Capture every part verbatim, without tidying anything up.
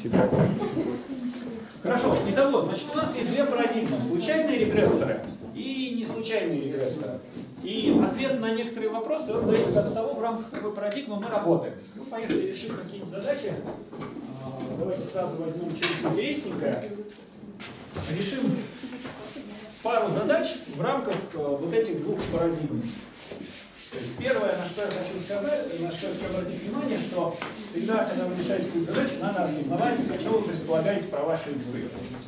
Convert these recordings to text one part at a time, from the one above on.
Спасибо. Хорошо, итого, значит, у нас есть две парадигмы. Случайные регрессоры и неслучайные регрессоры. И ответ на некоторые вопросы он зависит от того, в рамках какой парадигмы мы работаем. Ну, поехали решим какие-нибудь задачи. Давайте сразу возьмем что-нибудь интересненькое. Решим пару задач в рамках вот этих двух парадигм. То есть первое, на что я хочу сказать, на что я хочу обратить внимание, что всегда, когда вы решаете какую-то задачу, надо осознавать, что вы предполагаете про ваши иксы.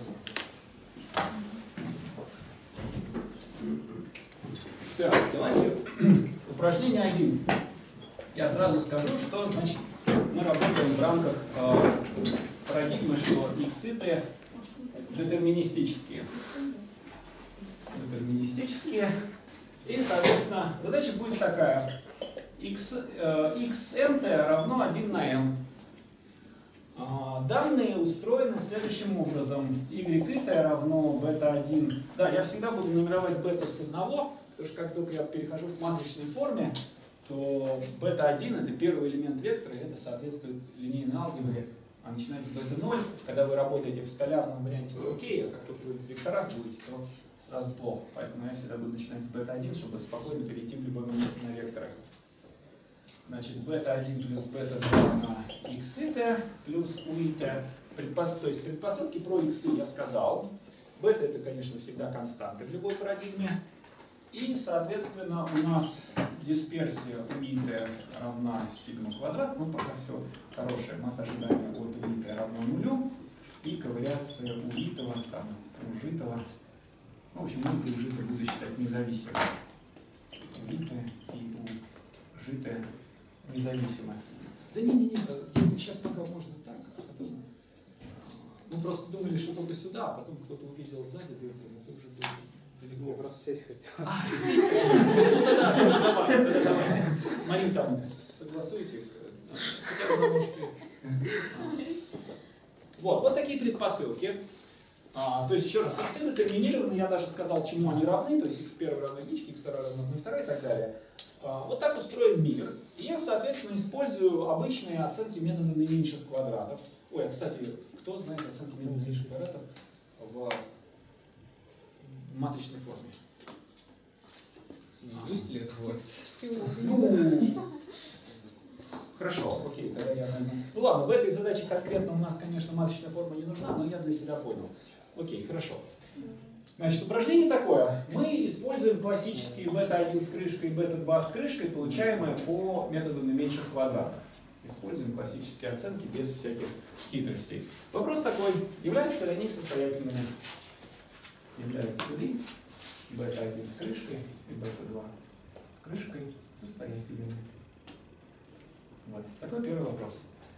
Так, давайте упражнение один. Я сразу скажу, что значит мы работаем в рамках э, парадигмы, что иксы-то детерминистические. Детерминистические. И, соответственно, задача будет такая. X, э, xn равно один на n. А, данные устроены следующим образом. Yt равно бета один. Да, я всегда буду нумеровать бета с одного, потому что как только я перехожу к матричной форме, то бета один это первый элемент вектора, и это соответствует линейной алгебре. А начинается бета ноль. Когда вы работаете в скалярном варианте, то окей, а как только вы в векторах будете, то сразу плохо. Поэтому я всегда буду начинать с бета один, чтобы спокойно перейти в любой момент на векторы. Значит, бета один плюс бета два на xit плюс uit. Предпос... То есть предпосылки про иксы я сказал. Бета это, конечно, всегда константа в любой парадигме. И, соответственно, у нас дисперсия uit равна сигма квадрат. Ну, пока все хорошее. Мат ожидания от uit равно нулю. И ковариация улитого, там, ужитого. В общем, улиты и ужитые буду считать независимо. Улитые и ужитые независимо. Да не-не-не, сейчас пока можно так. Потом... Мы просто думали, что только сюда, а потом кто-то увидел сзади, да это уже было далеко. Я просто сесть хотел. А, сесть хотел. Ну тогда, тогда давай, тогда давай. Смотри, там, согласуйте. Хотя бы может Вот, вот такие предпосылки. А, то есть, еще раз, иксы детерминированы, я даже сказал, чему они равны, то есть икс один равно единичке, икс два равно одной второй и так далее. А, вот так устроен мир. И я, соответственно, использую обычные оценки метода наименьших квадратов. Ой, а, кстати, кто знает оценки метода наименьших квадратов в матричной форме? Есть ли это Ну, хорошо, окей, тогда я, наверное... Ну ладно, в этой задаче конкретно у нас, конечно, матричная форма не нужна, но я для себя понял. Окей, хорошо. Значит, упражнение такое. Мы используем классические бета один с крышкой и бета два с крышкой, получаемые по методу наименьших квадратов. Используем классические оценки без всяких хитростей. Вопрос такой, являются ли они состоятельными? Являются ли бета один с крышкой и бета два с крышкой состоятельными? Вот. Такой первый вопрос.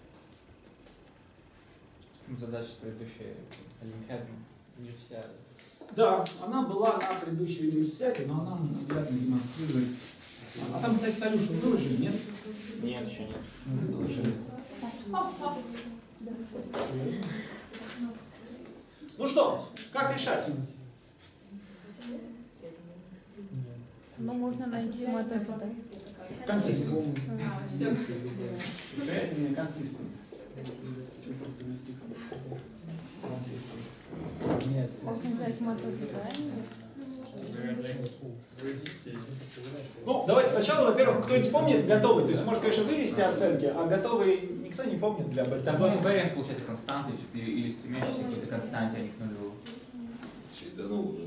Задача предыдущей олимпиады, универсиады. Да, она была на предыдущей универсиаде, но она наглядно демонстрирует. А там, кстати, Салюшу выложили, нет? Нет, еще нет. Выложили. Ну что, как решать? Ну, можно найти мотив. Консистент. Состоятельные консистент. Нет. Можно взять мотив, да? Ну, давайте сначала, во-первых, кто-нибудь помнит готовый. То есть, может, конечно, вывести оценки, а готовый никто не помнит для бета. Там двойной вариант получается константы или, или стремящиеся к какой-то константе, а не к нулю. Ну,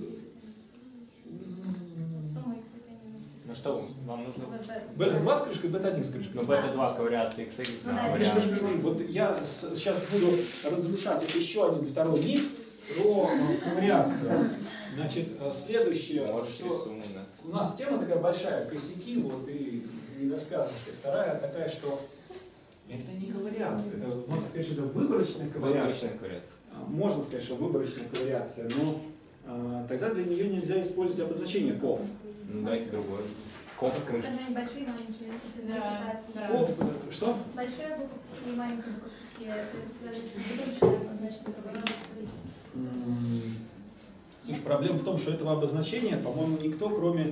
Ну что, вам нужно... бета два с крышкой, бета один с крышкой. Ну, бета два ковариация икс. Ну, подожди, подожди, подожди. Вот я сейчас буду разрушать это еще один второй миф про ковариацию. Значит, следующее, что у нас тема такая большая, косяки, вот, и недосказанности. Вторая такая, что это не ковариация. Это, можно сказать, что это выборочная ковариация. Можно сказать, что выборочная ковариация, но а, тогда для нее нельзя использовать обозначение ков. Ну, давайте другое. Ков с крышкой. Даже большие и маленькие ситуации. Ков, что? Большая буква и маленькая буква. Значит, Слушай, проблема в том, что этого обозначения, по-моему, никто, кроме...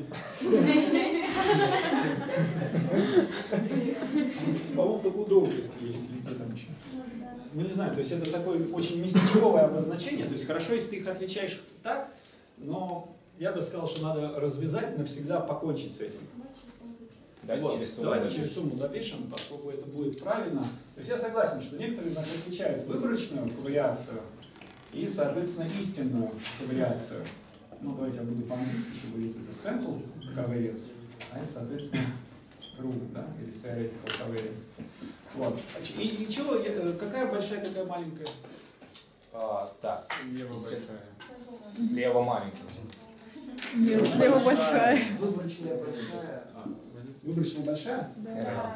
По-моему, только у Доугерти есть, или кто там еще. ну не знаю, то есть это такое очень местечковое обозначение, то есть хорошо, если ты их отличаешь так, но я бы сказал, что надо развязать, навсегда покончить с этим. Давайте Вот, через сумму. давайте через сумму запишем, поскольку это будет правильно. То есть я согласен, что некоторые из нас отличают выборочную ковариацию и, соответственно, истинную ковариацию. Ну, давайте я буду по-английски еще говорить, это sample covariance, а это, соответственно, true, да, или theoretical covariance. Вот. И, и чего, какая большая, какая маленькая? А, так, Слева Если- большая. слева маленький. Нет, слева большая. Выборочная большая. Выборочная большая? Да.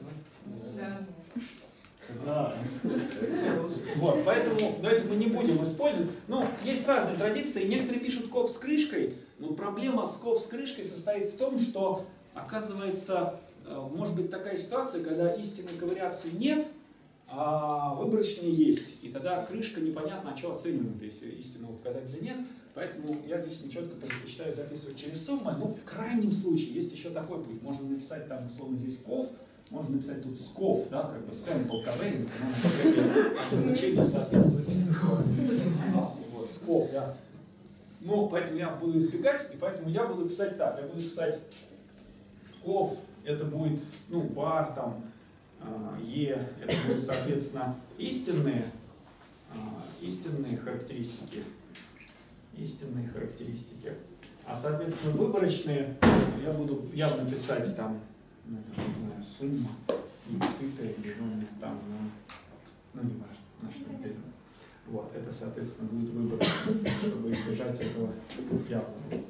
Да. Вот, поэтому давайте мы не будем использовать. Ну, есть разные традиции, некоторые пишут ков с крышкой, но проблема с ков с крышкой состоит в том, что, оказывается, может быть такая ситуация, когда истинной ковариации нет, а выборочные есть. И тогда крышка непонятно, а что оцениваем, если истинного показателя нет. Поэтому я лично четко предпочитаю записывать через сумму. Ну, в крайнем случае, есть еще такой путь. Можно написать там, условно, здесь ков, можно написать тут сков, да, как бы sample covariance, обозначение соответствует смыслу. Вот, сков, да. Ну, поэтому я буду избегать, и поэтому я буду писать так. Я буду писать ков, это будет, ну, var, там, e, это будут, соответственно, истинные, истинные характеристики. Истинные характеристики. А, соответственно, выборочные я буду явно писать там, ну, не знаю, сумма, x, деленная там на, ну, не важно, на что делено. Вот, это, соответственно, будет выборочно, чтобы избежать этого явного.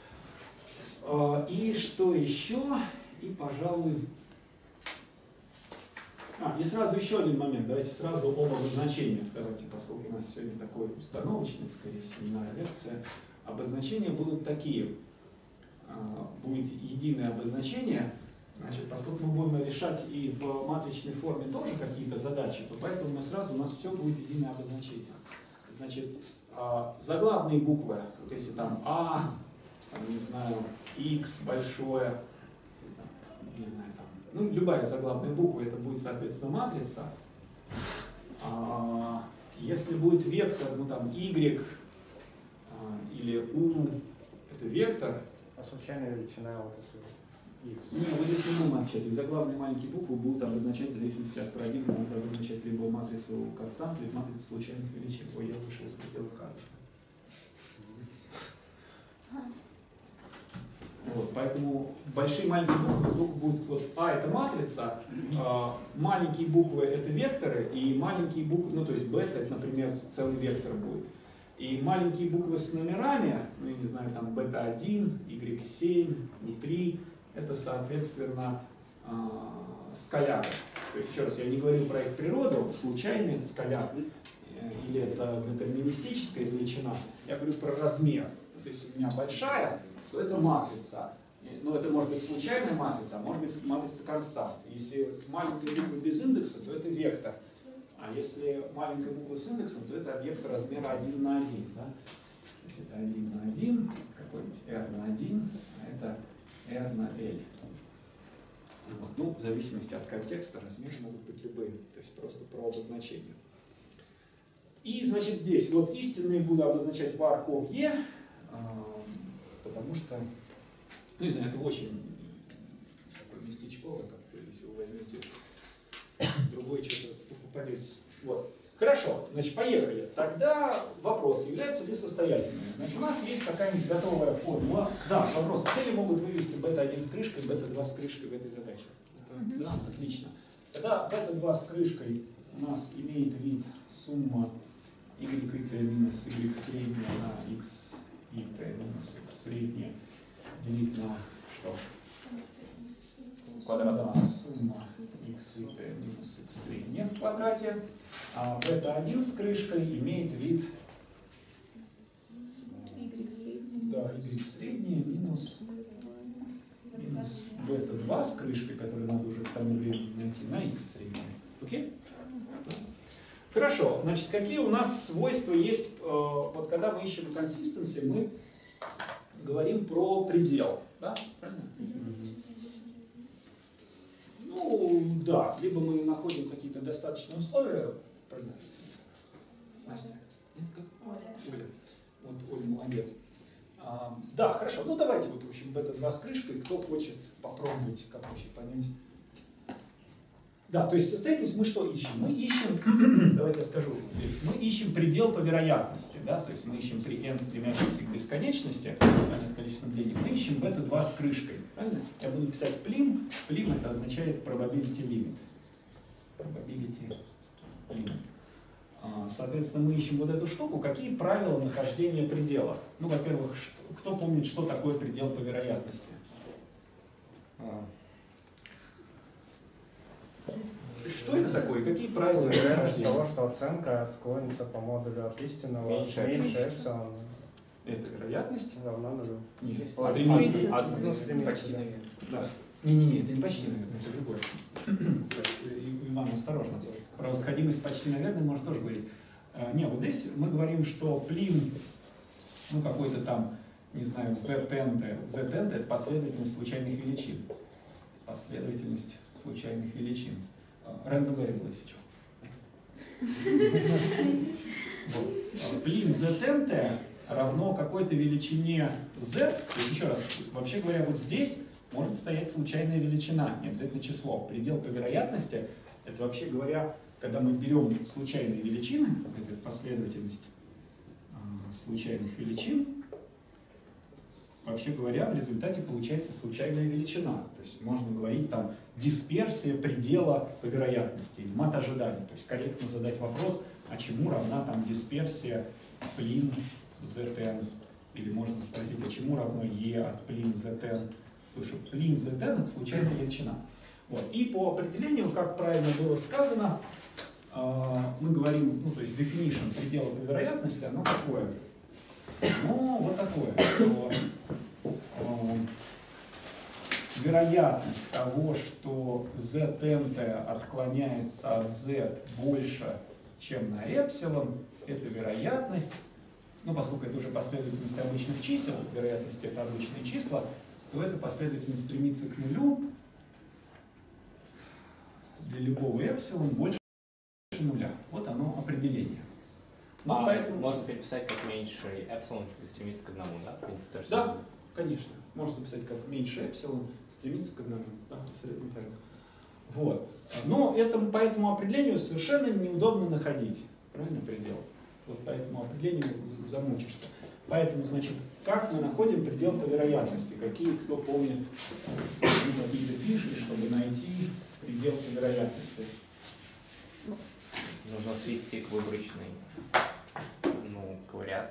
И что еще? И, пожалуй... А, и сразу еще один момент. Давайте сразу об обозначениях. Давайте, поскольку у нас сегодня такой установочный, скорее семинар, лекция. Обозначения будут такие. Будет единое обозначение. Значит, поскольку мы будем решать и в матричной форме тоже какие-то задачи, то поэтому мы сразу, у нас все будет единое обозначение. Значит, заглавные буквы, вот если там А, там, не знаю, X большое, не знаю, там, ну, любая заглавная буква, это будет, соответственно, матрица. А, если будет вектор, ну там Y а, или U, это вектор. А случайная величина вот если x. Не, вы здесь не будем отвечать. И заглавные маленькие буквы будут обозначать, в зависимости от парадигмы, будут обозначать либо матрицу констант, либо матрицу случайных величин. Ой, я вышел из пределов кадра. Вот, поэтому большие и маленькие буквы только будут, вот А это матрица, а, маленькие буквы это векторы, и маленькие буквы, ну то есть бета это, например, целый вектор будет. И маленькие буквы с номерами, ну я не знаю, там бета один, Y семь, У три, это соответственно а, скаляры. То есть еще раз, я не говорю про их природу, случайные скаляры, или это детерминистическая величина, я говорю про размер. То есть у меня большая, то это матрица. Ну, это может быть случайная матрица, а может быть матрица констант. Если маленькая буква без индекса, то это вектор. А если маленькая буква с индексом, то это объект размера один на один. Да? Это один на один, какой-нибудь R на один, а это R на L. Вот. Ну, в зависимости от контекста размеры могут быть любые. То есть просто про обозначение. И, значит, здесь вот истинные буду обозначать var cov e, потому что, ну, не знаю, это очень такое местечковое, как-то, если вы возьмете другой, что-то попадетесь. Вот. Хорошо, значит, поехали. Тогда вопрос, являются ли состоятельными. Значит, у нас есть какая-нибудь готовая формула. Да, вопрос, цели могут вывести бета один с крышкой, бета два с крышкой в этой задаче. Это, да, отлично. Тогда бета два с крышкой у нас имеет вид сумма y и t минус y средняя на x и t минус x средняя делить на что? Квадрат. Да, сумма x и t минус x средняя в квадрате. А бета один с крышкой имеет вид да, y средняя минус, минус бета два с крышкой, которую надо уже к тому времени найти, на x средняя. Окей? Хорошо, значит, какие у нас свойства есть, э, вот когда мы ищем консистенции, мы говорим про предел, да? Правильно? Ну, да, либо мы находим какие-то достаточные условия, Правильно? Настя? Нет, как? Оля. Оля. Вот Оля молодец. А, да, хорошо. Ну давайте вот, в общем, в этот раз крышкой, кто хочет попробовать, как вообще понять. Да, то есть состоятельность мы что ищем? Мы ищем, давайте я скажу, то есть мы ищем предел по вероятности, да, то есть мы ищем при n стремящемся к бесконечности, а нет количества делений, мы ищем бета два с крышкой, правильно? Я буду писать плим, плим это означает probability limit. Probability limit. Соответственно, мы ищем вот эту штуку. Какие правила нахождения предела? Ну, во-первых, кто помнит, что такое предел по вероятности? Что это такое? Какие правила Вероятность нахождения? того, что оценка отклонится по модулю от истинного Меньше меньше эпсилон Это вероятность? равна нулю. Нет. От- Стремится. от- от- ну, стремится, Почти, да. наверное. Да. Не-не-не, это не почти, наверное, это другое. Иван, осторожно. Про сходимость почти, наверное, можно тоже говорить. А, не, вот здесь мы говорим, что плим, ну какой-то там, не знаю, zn, zn это последовательность случайных величин. Последовательность случайных величин. Random variable, если что. Вот. Плим zn равно какой-то величине z, то есть еще раз, вообще говоря, вот здесь может стоять случайная величина, не обязательно число. Предел по вероятности, это вообще говоря, когда мы берем случайные величины, это последовательность э, случайных величин, вообще говоря, в результате получается случайная величина. То есть можно говорить там дисперсия предела по вероятности, или мат ожидания. То есть корректно задать вопрос, а чему равна там дисперсия плим zn, или можно спросить, а чему равно e от плим zn, потому что плим zn это случайная величина. Вот. И по определению, как правильно было сказано, мы говорим, ну то есть definition предела по вероятности, оно какое? Ну вот такое, что э, вероятность того, что zn отклоняется от z больше, чем на эпсилон, это вероятность. Ну, поскольку это уже последовательность обычных чисел, вероятность это обычные числа, то эта последовательность стремится к нулю для любого эпсилон больше нуля. Вот оно определение. Ну, А поэтому... можно переписать как меньше эпсилон стремится к одному, да? В принципе, то же Да, самое. конечно. Можно записать как меньше эпсилон стремится к одному. Да, абсолютно верно. Вот. Но это, по этому определению совершенно неудобно находить. Правильно предел? Вот по этому определению замучишься. Поэтому, значит, как мы находим предел по вероятности? Какие, кто помнит, какие-то фишки, чтобы найти предел по вероятности? Нужно свести к выборочной, ну, ковыряться.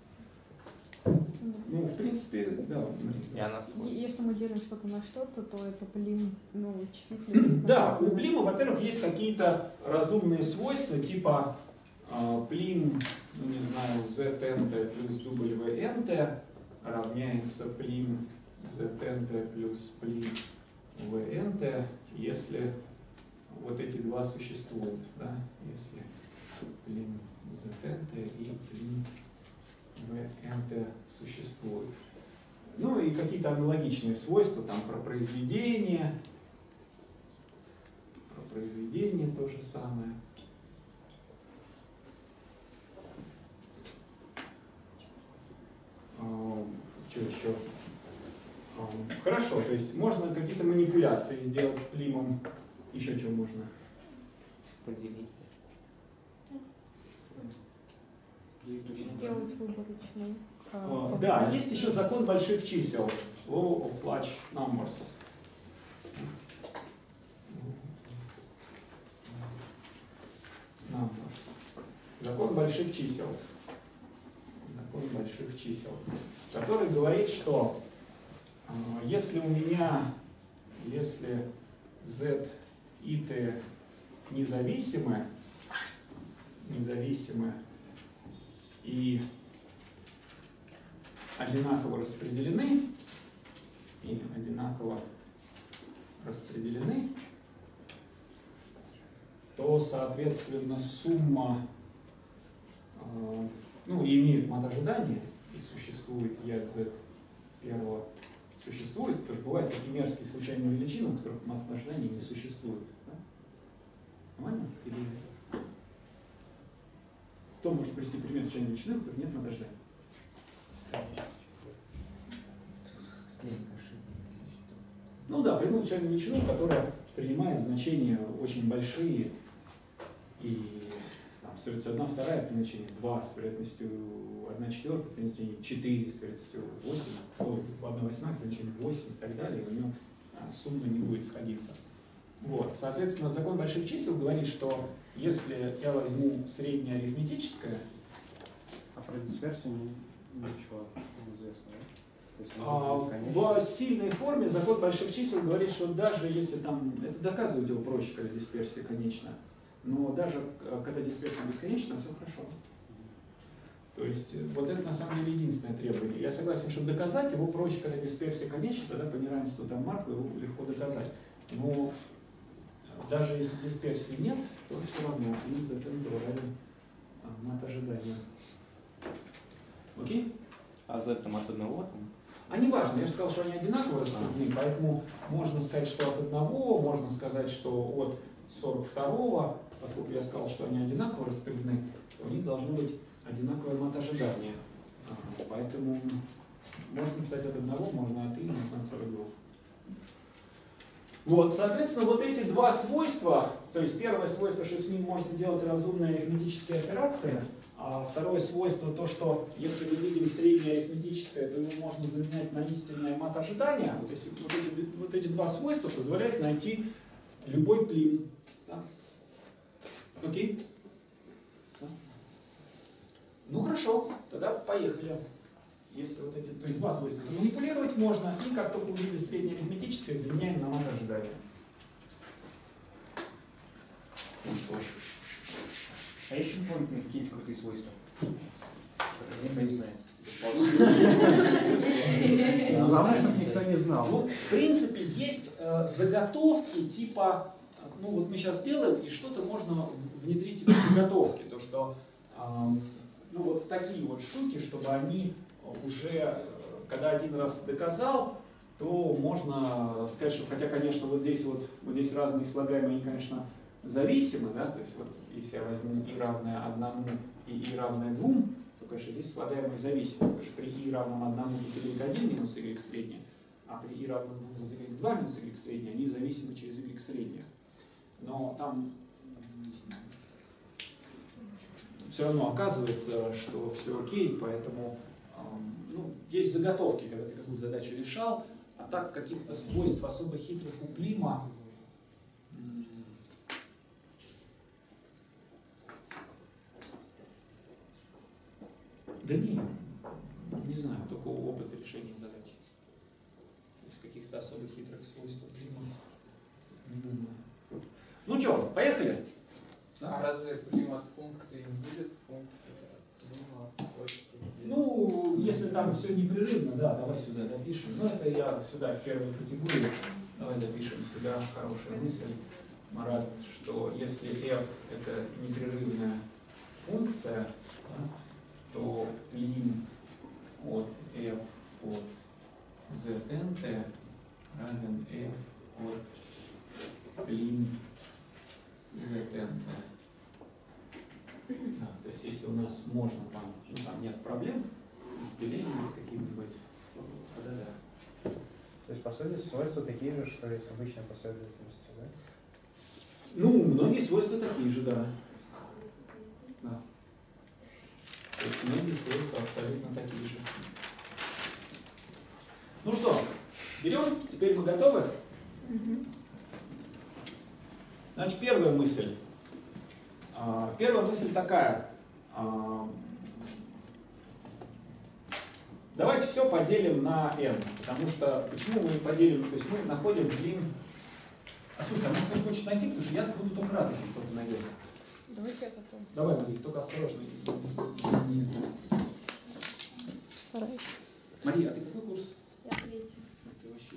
Ну, в принципе, да. И она Е- сводится. Если мы делим что-то на что-то, то это плим, ну, числительный. Да, у плима, во-первых, есть какие-то разумные свойства, типа э, плим, ну не знаю, znt плюс wnt равняется плим znt плюс плим vnt, если вот эти два существуют, да, если плим znt и плим vnt существуют. Ну и какие-то аналогичные свойства, там про произведение, про произведение то же самое. А, что еще? А, хорошо, то есть можно какие-то манипуляции сделать с плимом. Еще что можно? Поделить. Сделать выборочный. А, да, есть еще закон больших чисел. Law of large numbers. Numbers. Закон больших чисел. Закон больших чисел. Который говорит, что э, если у меня, если z и t независимы, независимы и одинаково распределены, и одинаково распределены, то, соответственно, сумма, э, ну, имеют мат ожидания, и существует e от z первого, существует, потому что бывают такие мерзкие случайные величины, у которых мат ожидания не существует. Да? Нормально? Или... что может привести к примеру случайной величины, которых нет на дожде? Ну да, придумал случайную величину, которая принимает значения очень большие и там, с вероятностью одна вторая при значении два, с вероятностью одна четвертая при значении четыре, с вероятностью восемь, одна восьмая при значении восемь и так далее, у него а, сумма не будет сходиться. Вот. Соответственно, закон больших чисел говорит, что если я возьму среднее арифметическое, А про дисперсию ничего неизвестно, да? То есть а, может быть, конечно. в сильной форме закон больших чисел говорит, что даже если там, это доказывать его проще, когда дисперсия конечна, но даже когда дисперсия бесконечна, все хорошо. То есть вот это на самом деле единственное требование. Я согласен, что доказать его проще, когда дисперсия конечна, тогда по неравенству там Маркова его легко доказать. Но даже если дисперсии нет, то все равно и за это равен мат ожидания. Окей? А z там от одного? А не важно, я же сказал, что они одинаково распределены, поэтому можно сказать, что от одного, можно сказать, что от сорок второго, поскольку я сказал, что они одинаково распределены, то у них должно быть одинаковое мат ожидания. Поэтому можно написать от одного, можно от и, можно от сорока двух. Вот, соответственно, вот эти два свойства, то есть первое свойство, что с ним можно делать разумные арифметические операции, а второе свойство то, что если мы видим среднее арифметическое, то его можно заменять на истинное мат ожидания. Вот, если, вот, эти, вот эти два свойства позволяют найти любой плин. Да? Окей? Да? Ну хорошо, тогда поехали. Если вот эти, то есть два свойства манипулировать можно, и как только увидели среднее арифметическое, заменяем на мат ожидания. А еще не помню какие-то крутые свойства, которые никто не знает. Главное, чтобы никто не знал. Ну, в принципе, есть э, заготовки типа, ну вот мы сейчас сделаем, и что-то можно внедрить в заготовки. То, что э, ну, вот такие вот штуки, чтобы они уже, когда один раз доказал, то можно сказать, что, хотя, конечно, вот здесь вот, вот здесь разные слагаемые, они, конечно, зависимы, да, то есть вот если я возьму и равное одному и и равное двум, то, конечно, здесь слагаемые зависимы, потому что при и равном одному будет y один минус y среднее, а при и равном двум будет y два минус y среднее, они зависимы через y среднее. Но там все равно оказывается, что все окей, поэтому ну, есть заготовки, когда ты какую-то задачу решал, а так каких-то свойств особо хитрых у Плима да не, не знаю, только опыт решения задач. Из каких-то особо хитрых свойств у Плима не думаю. Ну что, поехали? А разве Плим от функции не будет функции Плима от точки? Ну, если там все непрерывно, да, давай сюда допишем. Ну, это я сюда в первую категорию. Давай допишем сюда хорошая мысль, Марат, что если f это непрерывная функция, да, то плин от f от znt равен f от плин znt. Да, то есть если у нас можно там, ну там нет проблем с делением, с каким-нибудь, да-да. То есть, по сути, свойства такие же, что и с обычной последовательностью, да? Ну, многие свойства такие же, да. Да. То есть многие свойства абсолютно такие же. Ну что, берем, теперь мы готовы? Значит, первая мысль. Первая мысль такая. Давайте все поделим на n. Потому что, почему мы поделим? То есть мы находим плин. А слушай, а может кто-то хочет найти, потому что я буду только рад, если кто-то найдет. Давайте я потом. Давай, Мария, только осторожно. Стараюсь. Мария, а ты какой курс? Я третий. Ты вообще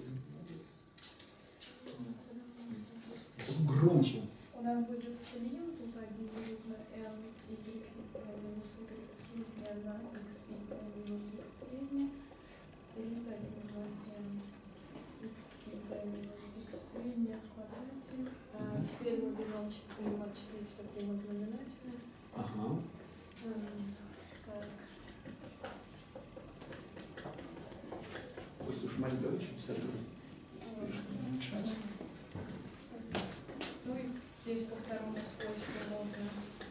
молодец. Громче. У нас будет плин, тут один будет на n, и y минус y средняя на x, и минус y средняя. Делить один на n, x, и минус x средняя в квадрате. А теперь мы берем числитель от знаменателя. Ага. давайте писать не мешать. Ну и здесь по второму свойству можно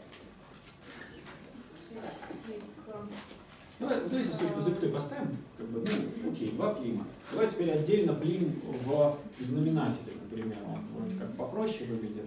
свести к... Давай, давай здесь точку запятой поставим, как бы, ну, окей, два плима. Давай теперь отдельно плим в знаменателе, например, он вроде как попроще выглядит.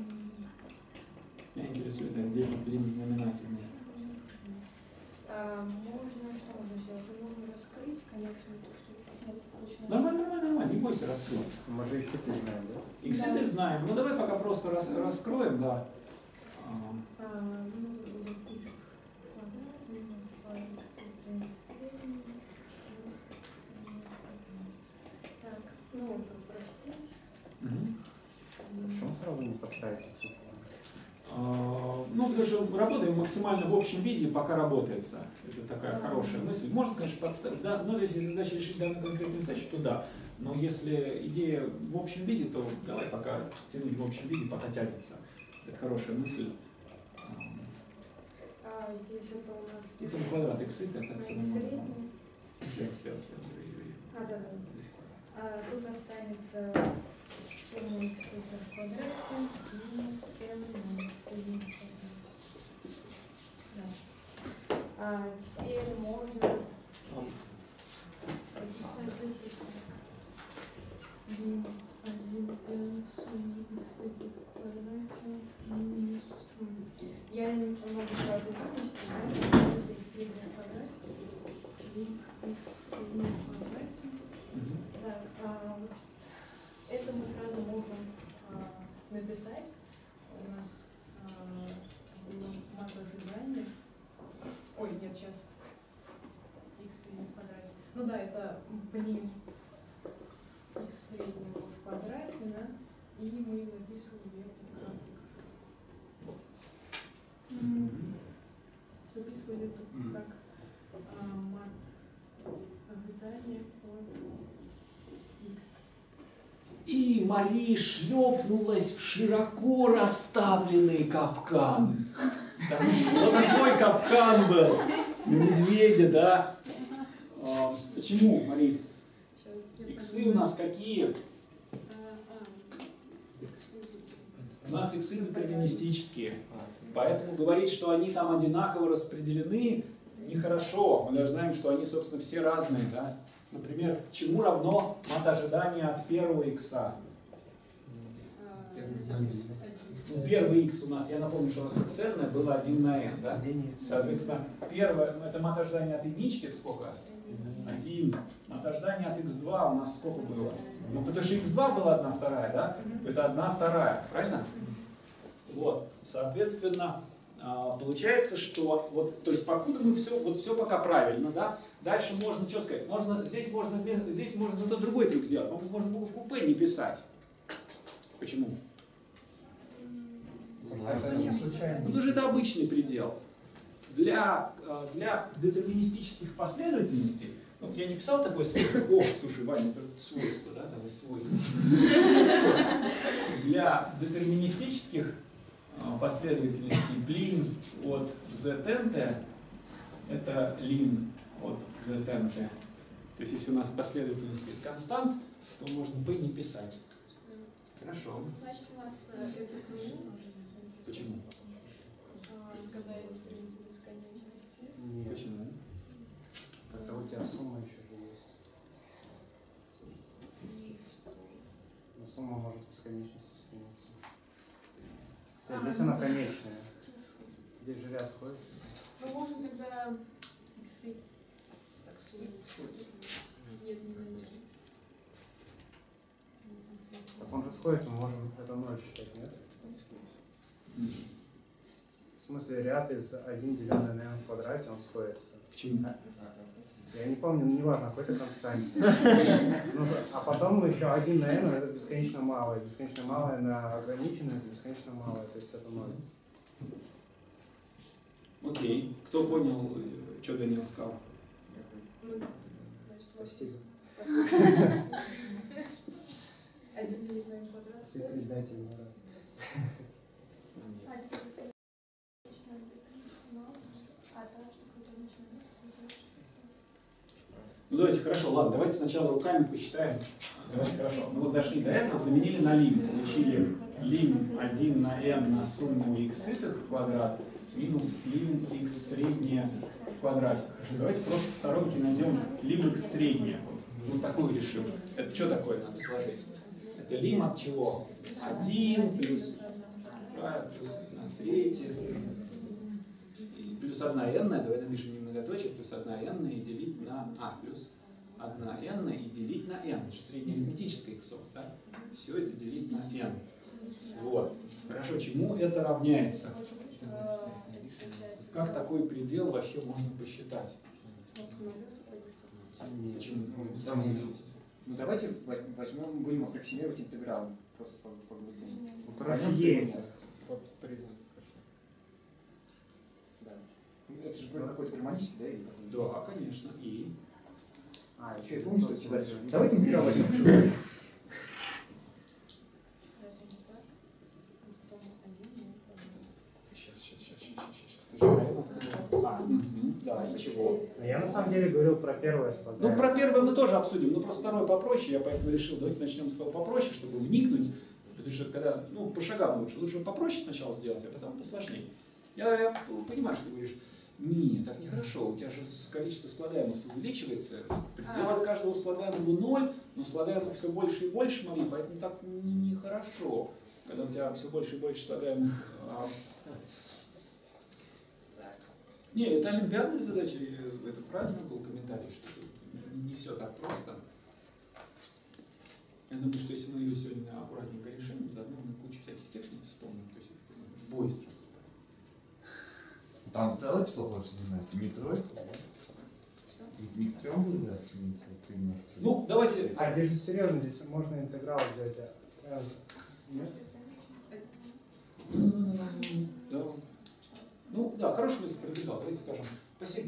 Меня интересует отдельно плим знаменательный. А, можно, что можно сделать? Можно раскрыть, конечно, то, что это точно. Нормально, нормально, нормально, не бойся раскрыть. Мы же иксы знаем, да? Иксы Да. ты знаем, ну давай пока просто рас, раскроем, да. А, А, ну, будет x квадрат минус два икс средний плюс x. Так, ну, это упростить. мгм. Почему сразу не подставить иксы? А, ну, потому что работаем максимально в общем виде, пока работается. Это такая хорошая мысль. Можно, конечно, подставить, да, но если задача решить данную конкретную задачу, то да. Но если идея в общем виде, то давай пока тянуть в общем виде, пока тянется. Это хорошая мысль. А здесь это у нас И там квадрат иксы, это так на все x нормально. средний. Слева, слева, слева. А, да, да. Здесь квадрат. А тут останется сумма x в квадрате минус m на x средний в квадрате. Да. А теперь можно записать один n сумма x в квадрате минус m. Я не могу сразу вынести, да? x средний в квадрате и x средний в квадрате. Мгм. Так, а, вот это мы сразу можем а, написать. У нас а, было мат ожидания. Ой, нет, сейчас x средний в квадрате. Ну да, это блин x среднего в квадрате, да? И мы записывали это как... М, Записывали это как а, мат ожидания от x. И Мари шлепнулась в широко расставленный капкан. Там вот такой капкан был на медведя, да? А, почему, Мари? Сейчас я Иксы у нас какие? А, а, иксы. У нас иксы детерминистические. Поэтому говорить, что они там одинаково распределены, нехорошо. Мы даже знаем, что они, собственно, все разные, да? Например, чему равно мат ожидания от первого икса? А, Первый один. Ну, первый х у нас, я напомню, что у нас xn было один на n, да? Соответственно, первое, это мат ожидания от единички, это сколько? один. Мат ожидания от икс два у нас сколько было? Ну, потому что икс два была одна вторая, да? Это одна вторая, правильно? Вот, соответственно, а, получается, что вот, то есть покуда мы все, вот все пока правильно, да? Дальше можно, что сказать, можно, здесь можно, здесь можно зато другой трюк сделать, можно буковку P не писать. Почему? Случайно. Ну, это обычный предел. Для, э, для детерминистических последовательностей, ну, я не писал такое свойство. О, слушай, Ваня, это свойство, да, давай свойство. Для детерминистических э, последовательностей блин от znt это lin от znt. То есть, если у нас последовательность из констант, то можно p не писать. Хорошо. Значит, у нас э, это нуль, Почему? а, когда n стремится к бесконечности. Нет. Почему? Как-то у тебя сумма еще же есть. И что? Но сумма может к бесконечности стремиться. А, Хотя здесь ну она да. конечная. Здесь же ряд сходится. Ну, можно тогда иксы так сумму. Нет, не найдем. Так он же сходится, мы можем это ноль считать, нет? В смысле, ряд из один деленный на n в квадрате, он сходится. Почему? Я не помню, ну, неважно, какой-то константе. Ну, а потом еще один на n, это бесконечно малое. Бесконечно малое на ограниченное, это бесконечно малое, то есть это ноль. Окей. Кто понял, что Данил сказал? Ну, значит, у вас Спасибо. один делить на n квадрат. Ты предатель, Марат. А теперь бесконечно, бесконечно мало. А та штука конечная. Ну давайте, хорошо, ладно, давайте сначала руками посчитаем. Давайте, хорошо. Ну вот дошли до этого, заменили на лим. Получили лим один на n на сумму x в квадрат минус лим x среднее в квадрате. Хорошо, давайте просто в сторонке найдем лим x среднее. Вот такую решим. Это что такое надо сложить? Это лим от чего? один плюс, а, плюс одна третья. И плюс одна n, давай напишем не многоточие, плюс одна n и делить на а, плюс одна n и делить на n. Это же среднеарифметическое иксов, да? Все это делить на n. Вот. Хорошо, чему это равняется? Как такой предел вообще можно посчитать? Почему? Ну давайте возьмем, будем аппроксимировать интеграл. Просто по, по глубине. Ну, короче, е. Под признак. Да. Ну, это же вроде какой-то гармонический, да? Или какой-то? Да, конечно. И? А, и что, я помню, что это дальше? Давайте интеграл возьмем. Сейчас, сейчас, сейчас, сейчас, сейчас. А, угу. Да, и чего? Я на самом деле говорил про первое слово. Ну, про первое мы тоже обсудим, но просто второе попроще, я поэтому решил, давайте начнем с того попроще, чтобы вникнуть, потому что когда, ну, по шагам лучше, лучше попроще сначала сделать, а потом посложнее. Я, я понимаю, что ты говоришь, не, так нехорошо, у тебя же количество слагаемых увеличивается, предел от каждого слагаемого ноль, но слагаемых все больше и больше, Мария, поэтому так нехорошо, когда у тебя все больше и больше слагаемых. А... Не, это олимпиадная задача, это правильно был комментарий, что не все так просто. Я думаю, что если мы ее сегодня аккуратненько решим, заодно мы кучу всяких техник вспомним, то есть это бой сразу. Там целое число хочешь знать? Не тройку? Не к трем будет браться? Ну, давайте. А здесь же серьезно, здесь можно интеграл взять. А, нет? Да. Ну, да, хорошую мысль пробегал, давайте скажем, спасибо.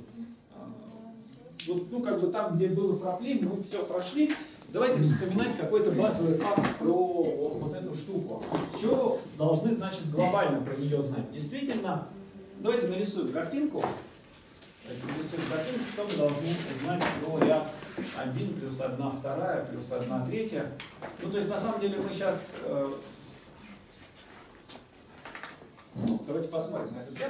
Вот, ну, как бы там, где было проблем, мы все прошли. Давайте вспоминать какой-то базовый факт про вот эту штуку. Что должны, значит, глобально про нее знать? Действительно, давайте нарисуем картинку. Давайте нарисуем картинку, что мы должны знать про ряд один плюс одна вторая плюс одна третья. Ну, то есть, на самом деле, мы сейчас... Э, ну, давайте посмотрим на этот ряд.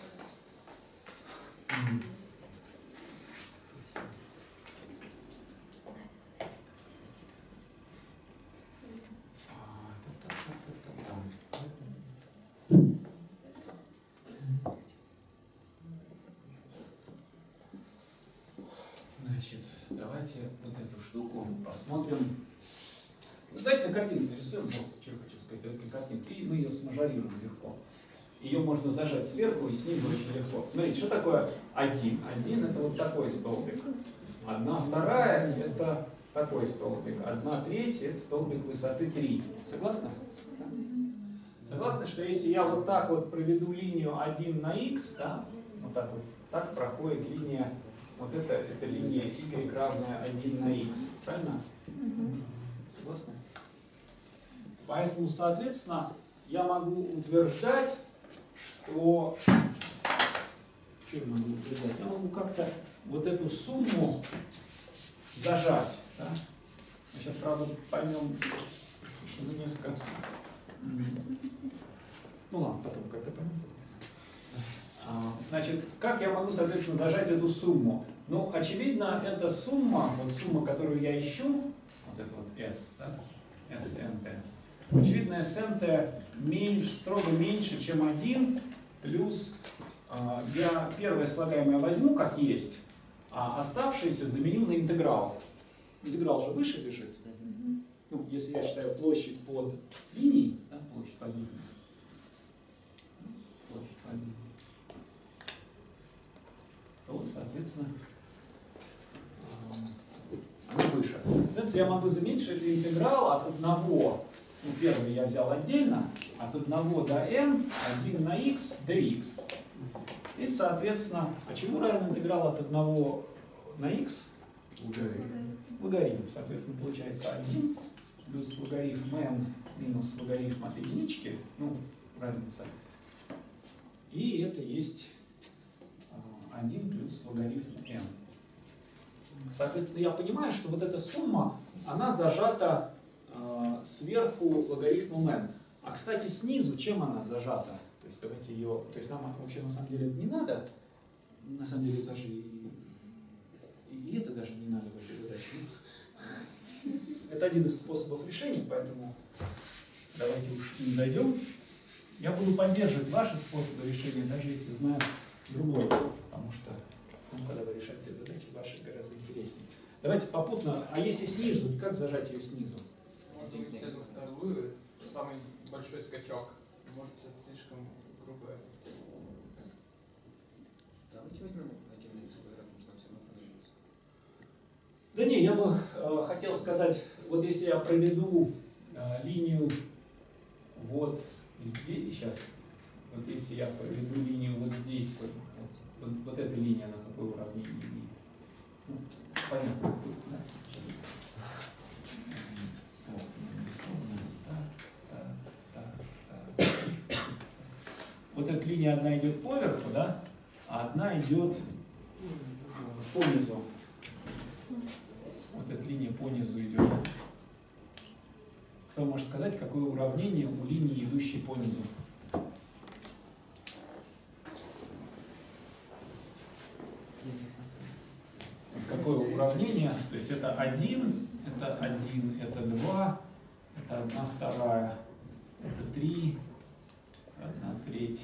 Значит, давайте вот эту штуку посмотрим. Давайте на картинку нарисуем, вот, что я хочу сказать, давайте на картинку, и мы ее смажорируем легко. Ее можно зажать сверху и снизу очень легко. Смотрите, что такое один? Один это вот такой столбик. Одна вторая это такой столбик. Одна третья это столбик высоты три. Согласны? Согласны, что если я вот так вот проведу линию один на х, да, вот так вот, так проходит линия, вот это, это линия y равная один на х. Правильно? Согласны? Поэтому, соответственно, я могу утверждать, что... Что я могу утверждать? Я могу как-то вот эту сумму зажать. Да? Мы сейчас, правда, поймем, что это несколько... Ну ладно, потом как-то поймем. Значит, как я могу, соответственно, зажать эту сумму? Ну, очевидно, эта сумма, вот сумма, которую я ищу, вот это вот S, да, эс эн тэ, очевидно, эс эн тэ меньше, строго меньше, чем один, плюс э, я первое слагаемое возьму как есть, а оставшееся заменю на интеграл. Интеграл же выше лежит. Ну, если я считаю площадь под линией, да, площадь под линией, площадь под линией, то, соответственно, она выше. Соответственно, я могу заметить, что это интеграл от одного, ну, первый я взял отдельно, от одного до n, один на x, dx. И, соответственно, почему равен интеграл от одного на x? Логарифм. Логарифм. Соответственно, получается один плюс логарифм n минус логарифм от единички, ну, разница. И это есть один плюс логарифм n. Соответственно, я понимаю, что вот эта сумма, она зажата э, сверху логарифмом n. А, кстати, снизу чем она зажата? То есть давайте ее... То есть нам вообще на самом деле не надо. На самом деле даже и, и это даже не надо в этой задаче. Это один из способов решения, поэтому давайте уж не дойдем. Я буду поддерживать ваши способы решения, даже если знаю другой, потому что, ну, когда вы решаете задачи, ваши гораздо интереснее. Давайте попутно, а если снизу, как зажать ее снизу? Можно вывести одну вторую, самый большой скачок. Может быть, это слишком грубое. Давайте возьмем один икс квадрат, потому что там все равно понадобится. Да не, я бы э, хотел сказать, вот если я проведу э, линию вот здесь, сейчас, вот если я проведу линию вот здесь, вот, вот, вот эта линия, на какое уравнение имеет? Ну, понятно будет, да? Вот, нарисовано. Так, так, так, так. Вот эта линия одна идет поверху, да? А одна идет по низу. Вот эта линия по низу идет. Кто может сказать, какое уравнение у линии, идущей по низу? Какое уравнение? То есть это один, это один, это два, это одна вторая, это три, одна треть.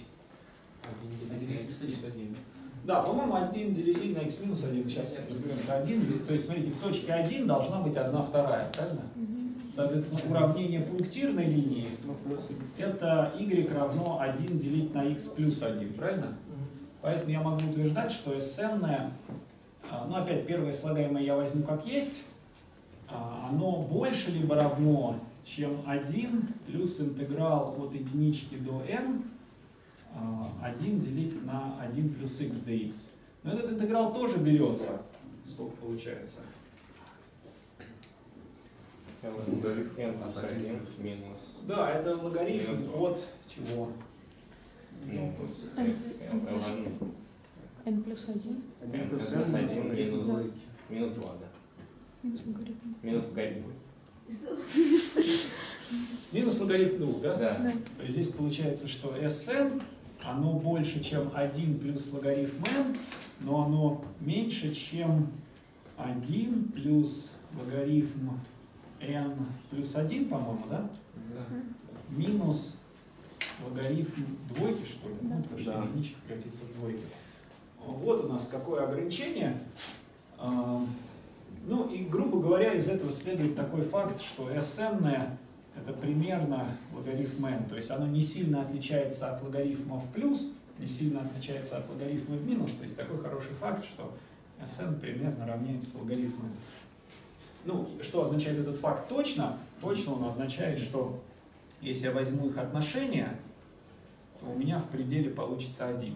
Да, по-моему, один делить на x минус один. Сейчас разберемся. один, то есть, смотрите, в точке один должна быть одна вторая, правильно? Соответственно, уравнение пунктирной линии это y равно один делить на x плюс один, правильно? Поэтому я могу утверждать, что Sn, ну опять первое слагаемое я возьму как есть, оно больше либо равно, чем один плюс интеграл от единички до n, один делить на один плюс x dx. Но этот интеграл тоже берется. Сколько получается? Логарифм n плюс один минус. Да, это логарифм Минус два. от чего? Ну, n плюс один. Один плюс плюс n один минус, Да. минус два, да. Минус логарифм. Минус логарифм. Минус логарифм двух, да? Да. Да. То есть здесь получается, что Sn, оно больше, чем один плюс логарифм n, но оно меньше, чем один плюс логарифм n плюс один, по-моему, да? Да. Минус логарифм двойки, что ли? Да. Ну, потому что Да. единичка превратится в двойки. Вот у нас какое ограничение. А, Ну и, грубо говоря, из этого следует такой факт, что Sn это примерно логарифм n, то есть оно не сильно отличается от логарифма в плюс, не сильно отличается от логарифма в минус, то есть такой хороший факт, что Sn примерно равняется логарифму n. Ну, что означает этот факт точно? Точно он означает, что если я возьму их отношения, то у меня в пределе получится один.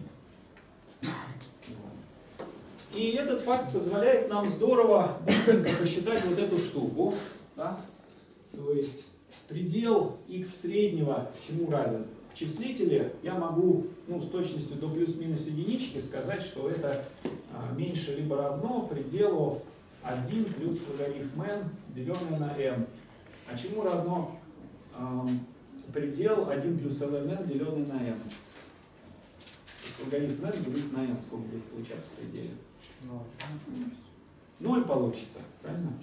И этот факт позволяет нам здорово быстренько посчитать вот эту штуку. Да? То есть предел x среднего чему равен? В числителе я могу, ну, с точностью до плюс-минус единички сказать, что это а, меньше либо равно пределу один плюс логарифм n, деленное на n. А чему равно а, предел один плюс ln, деленное на n? То есть логарифм n делить на n, сколько будет получаться в пределе? Ноль получится, правильно?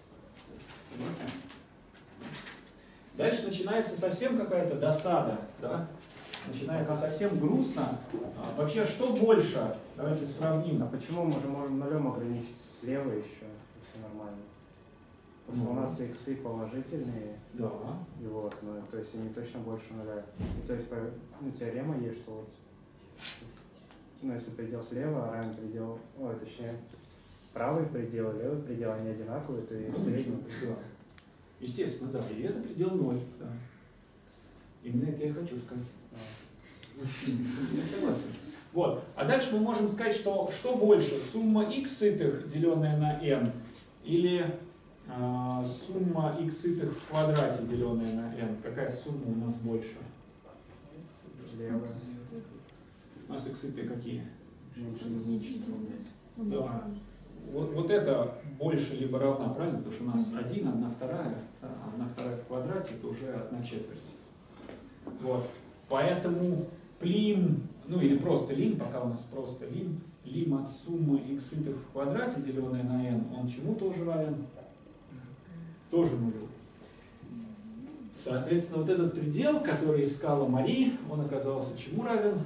Дальше начинается совсем какая-то досада, да? Начинается совсем грустно. А, вообще, что больше? Давайте сравним. А почему мы же можем нулем ограничить слева еще, если нормально? Потому что у нас иксы положительные, Да. и вот, ну, то есть они точно больше нуля. И, то есть по- ну, теорема есть, что вот, ну, если предел слева равен предел, ой, точнее, правый предел и левый предел, они одинаковые, то и средний. Да. Естественно, да. И это предел ноль. Да. Именно это я хочу сказать. Я согласен. Вот. А дальше мы можем сказать, что что больше, сумма x сытых, деленная на n, или э, сумма x сытых в квадрате, деленная на n. Какая сумма у нас больше? Левый. У нас x сытые какие? Меньше единички. Да. вот, вот это больше либо равна, правильно? Потому что у нас один, одна вторая, а одна вторая в квадрате это уже одна четверть. Вот. Поэтому плим, ну или просто лим, пока у нас просто лим, лим от суммы x в квадрате, деленное на n, он чему тоже равен? Тоже нулю. Соответственно, вот этот предел, который искала Мари, он оказался чему равен?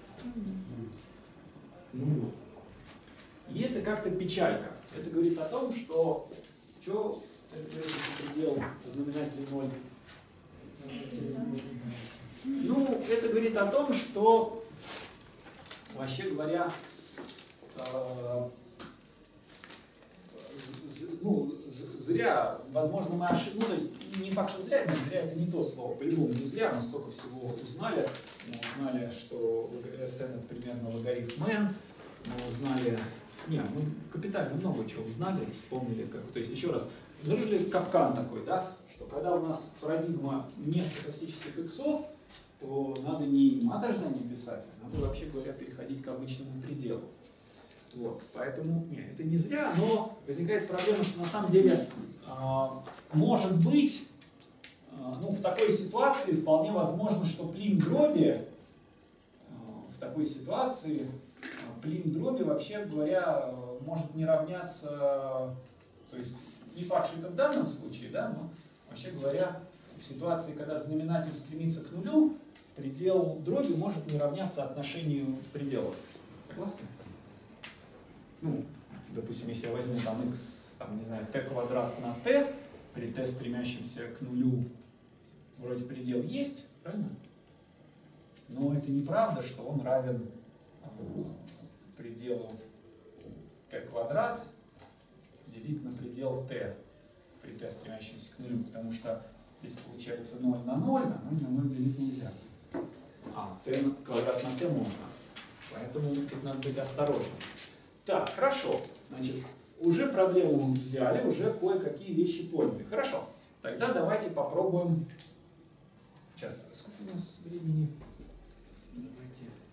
Нулю. И это как-то печалька. Это говорит о том, что что этот предел знаменатель ноль. Ну, это говорит о том, что, вообще говоря, э, ну, зря, возможно, мы ошиблись, ну, то есть не факт, что зря, но зря это не то слово, по-любому не зря, мы столько всего узнали. Мы узнали, что Sn это примерно логарифм n, мы узнали, не, мы капитально много чего узнали, вспомнили, как, то есть еще раз, выжили капкан такой, да, что когда у нас парадигма не стохастических иксов, то надо не мат ожидания писать, а надо, вообще говоря, переходить к обычному пределу. Вот, поэтому, нет, это не зря, но возникает проблема, что на самом деле э, может быть, э, ну, в такой ситуации вполне возможно, что плин дроби, э, в такой ситуации э, плин дроби, вообще говоря, э, может не равняться, э, то есть не факт, что это в данном случае, да, но вообще говоря, в ситуации, когда знаменатель стремится к нулю, предел дроби может не равняться отношению пределов. Согласны? Ну, допустим, если я возьму там x, там, не знаю, t квадрат на t, при t стремящемся к нулю вроде предел есть, правильно? Но это неправда, что он равен пределу t квадрат делить на предел t при t стремящемся к нулю, потому что здесь получается ноль на ноль, а ноль на ноль делить нельзя. А, t квадрат на t можно. Поэтому тут надо быть осторожным. Так, хорошо. Значит, уже проблему мы взяли, уже кое-какие вещи поняли. Хорошо. Тогда давайте попробуем. Сейчас, сколько у нас времени? Давайте.